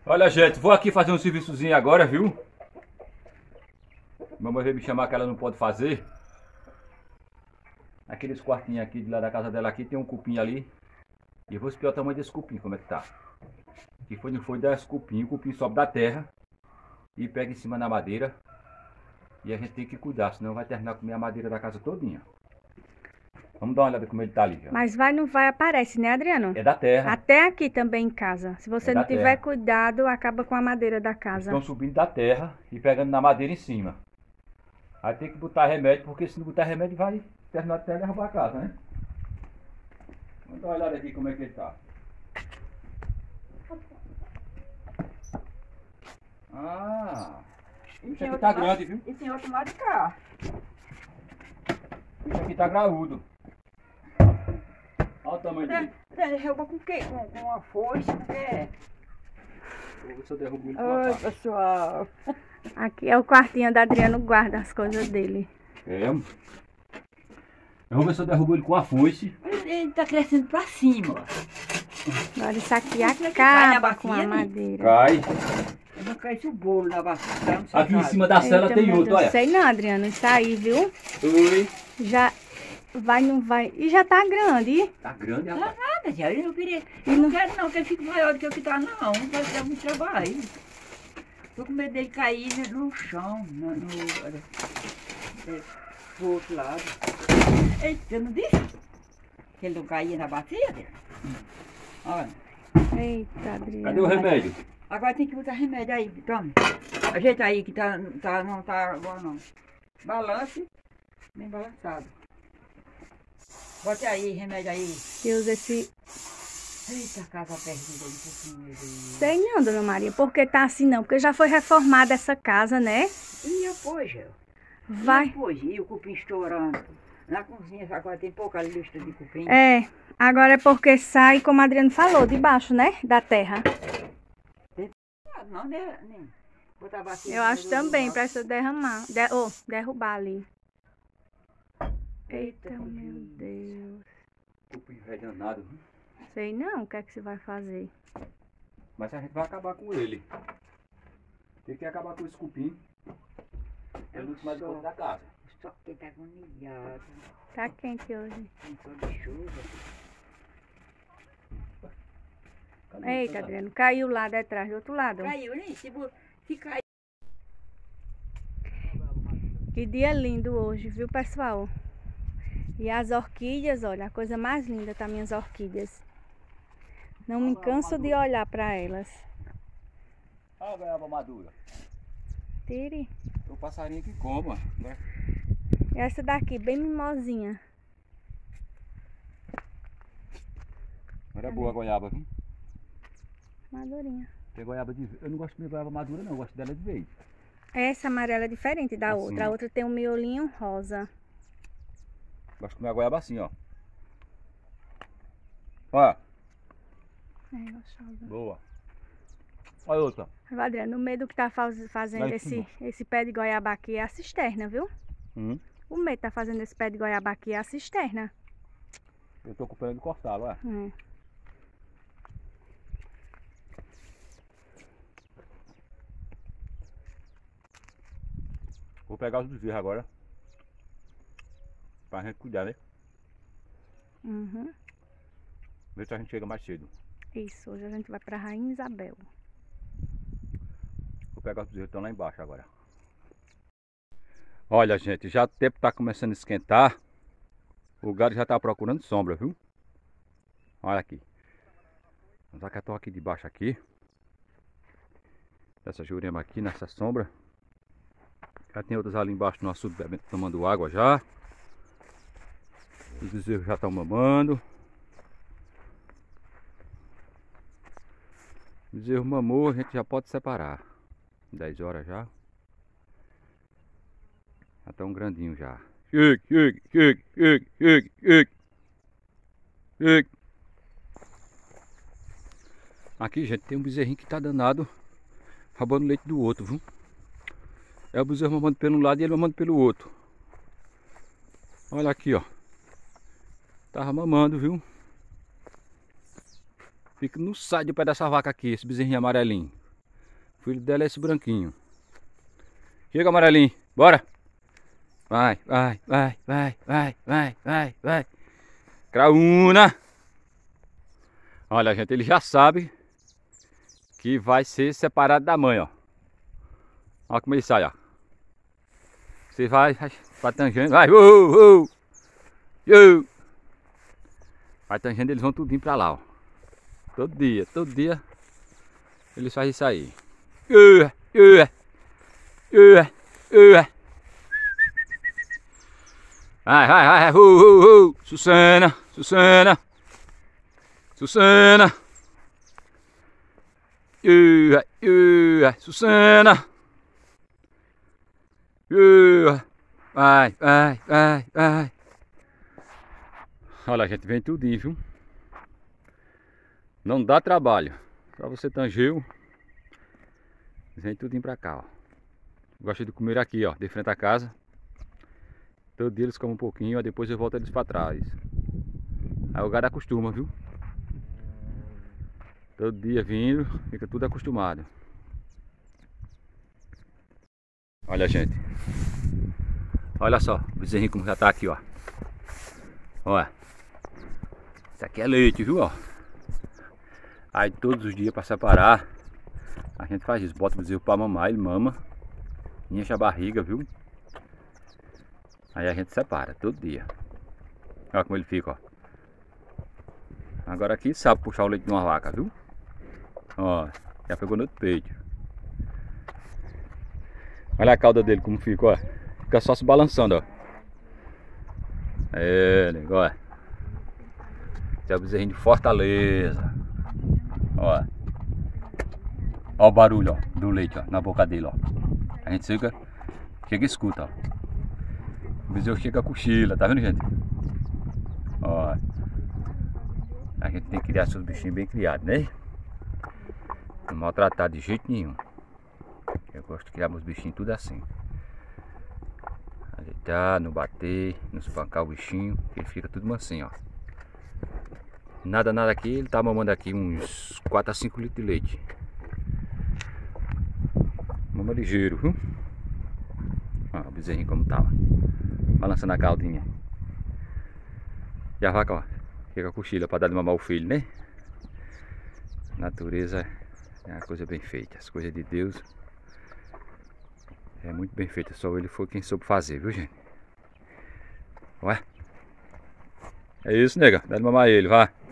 Olha, gente, vou aqui fazer um serviçozinho agora, viu? Mamãe veio me chamar que ela não pode fazer. Aqueles quartinhos aqui de lá da casa dela aqui, tem um cupim ali. E eu vou espiar o tamanho desse cupim, como é que tá. Que foi, não foi dar esse cupim, o cupim sobe da terra e pega em cima da madeira. E a gente tem que cuidar, senão vai terminar com a minha madeira da casa todinha. Vamos dar uma olhada como ele tá ali, ó. Mas vai, não vai, aparece, né, Adriano? É da terra. Até aqui também em casa. Se você É não da tiver terra. cuidado, acaba com a madeira da casa. Estão subindo da terra e pegando na madeira em cima. Aí tem que botar remédio, porque se não botar remédio vai terminar até derrubar a casa, né? Vamos dar uma olhada aqui como é que ele tá. Ah, isso aqui tá grande, viu? E tem outro lado de cá. Isso aqui tá graúdo. Olha o tamanho dele. Derruba com o quê? Com uma foice, com o quê? Vou ver se eu derrubo ele com a Oi, faca. pessoal. Aqui é o quartinho da Adriano, guarda as coisas dele. É. Eu vou ver se eu derrubo ele com a foice. Ele tá crescendo pra cima, ó. Agora isso aqui Isso aqui acaba cai na com a bacia, né? madeira. Cai. Eu não quero esse bolo na bacia. Aqui em cima da cela Eita, tem meu outro, Deus, olha. sei não, Adriano, isso aí, viu? Oi. Já vai, não vai. E já tá grande. Tá grande, Não rapaz. nada, já. Eu não queria. Eu não quero não que ele fique maior do que o que tá, não. Vai dar muito trabalho. Tô com medo dele cair no chão, pro outro lado. Eita, eu não disse que ele não caía na bacia? Olha. Eita, Adriano. Cadê o remédio? Agora tem que botar remédio aí, toma. Ajeita aí que não tá agora não. Balance, bem balançado. Bote aí, remédio aí. Deus, esse... Eita, casa perdida de pouquinho, meu Deus. Sei não, dona Maria, porque tá assim não, porque já foi reformada essa casa, né? E depois, Gel? Vai. E depois, e o cupim estourando. Na cozinha agora tem pouca lista de cupim. É, agora é porque sai, como o Adriano falou, debaixo, né? Da terra. Não, né? Nem. Botar a bacia Eu no acho do também, lado. pra você derramar, derrubar ali. Eita, Eita, meu Jesus. Deus. Cupim velho danado. Sei não o que é que você vai fazer. Mas a gente vai acabar com ele. Tem que acabar com esse cupim. É muito mais Só. coisa da casa. Só que tá agoniado. Tá quente hoje. Tem só de chuva. Cadê Eita, o Adriano, caiu lá detrás, do outro lado. Caiu, né? Se cair. Que dia lindo hoje, viu, pessoal? E as orquídeas, olha, a coisa mais linda tá minhas orquídeas. Não me canso de olhar pra elas. Olha a goiaba madura. Tire. O passarinho que coma. Né? Essa daqui, bem mimosinha. Era boa a goiaba, viu? Madurinha. Tem goiaba de... Eu não gosto de goiaba madura não, eu gosto dela de verde. Essa amarela é diferente da Assim, outra. A ó. outra tem um miolinho rosa. Gosto de comer a goiaba assim, ó. Olha, É gostosa. boa. Olha outra. Agora, Adriano, no meio do que tá fazendo Lá em cima. esse pé de goiaba aqui é a cisterna, viu? O meio que tá fazendo esse pé de goiaba aqui é a cisterna. Eu tô com pena de cortá-lo, olha. É. Vou pegar os bezerros agora. Pra gente cuidar, né? Uhum. Ver se a gente chega mais cedo. Isso, hoje a gente vai pra Rainha Isabel. Vou pegar os bezerros que estão lá embaixo agora. Olha, gente, já o tempo tá começando a esquentar. O gado já tá procurando sombra, viu? Olha aqui. Os vaca estão aqui debaixo aqui. Essa jurema aqui nessa sombra. Já tem outras ali embaixo no açude bebendo, tomando água já. Os bezerros já estão mamando. O bezerro mamou, a gente já pode separar. 10 horas já. Já estão grandinhos já. Aqui, gente, tem um bezerrinho que tá danado, roubando o leite do outro, viu? É o bezerro mamando pelo lado e ele mamando pelo outro. Olha aqui, ó. Tava mamando, viu? Fica no sai de pé dessa vaca aqui, esse bezerrinho amarelinho. filho dela é esse branquinho. Chega, amarelinho. Bora. Vai, vai, vai, vai, vai, vai, vai, vai. Craúna. Olha, gente, ele já sabe que vai ser separado da mãe, ó. Olha como ele sai, ó. Você vai tangendo, vai, vai tangendo, eles vão tudinho pra lá, ó. Todo dia eles fazem isso aí. Vai, vai, vai, Susana, Susana, Susana, Susana, vai, vai, vai, vai. Olha, a gente vem tudinho, viu? Não dá trabalho. Só você tangeu, vem tudinho pra cá, ó. Gosto de comer aqui, ó, de frente à casa. Todo dia eles comem um pouquinho, ó, depois eu volto eles pra trás. Aí o gado acostuma, viu? Todo dia vindo, fica tudo acostumado. Olha, gente. Olha só, o bezerrinho como já tá aqui, ó. Olha. Isso aqui é leite, viu, ó. Aí todos os dias para separar, a gente faz isso. Bota o bezerro para mamar, ele mama. Enche a barriga, viu? Aí a gente separa todo dia. Olha como ele fica, ó. Agora aqui sabe puxar o leite de uma vaca, viu? Ó, já pegou no outro peito. Olha a cauda dele como fica, ó. Fica só se balançando, ó. É, negócio. Esse é o bezerrinho de Fortaleza. Ó. Ó o barulho, ó, do leite, ó, na boca dele, ó. A gente chega e escuta, ó. O bezerro chega a cochila, tá vendo, gente? Ó. A gente tem que criar seus bichinhos bem criados, né? Não maltratar de jeito nenhum. Eu gosto de criar meus bichinhos tudo assim. Ajeitar, não bater, não espancar o bichinho, que ele fica tudo mansinho, ó. Nada aqui, ele tá mamando aqui uns 4 a 5 litros de leite. Mama ligeiro, viu? Ó, o bezerrinho como tá, ó. Balançando a caudinha. E a vaca, ó, fica a cochila pra dar de mamar o filho, né? Natureza é uma coisa bem feita. As coisas de Deus é muito bem feita. Só ele foi quem soube fazer, viu, gente? Ué? É isso, nega. Dá de mamar ele, vai.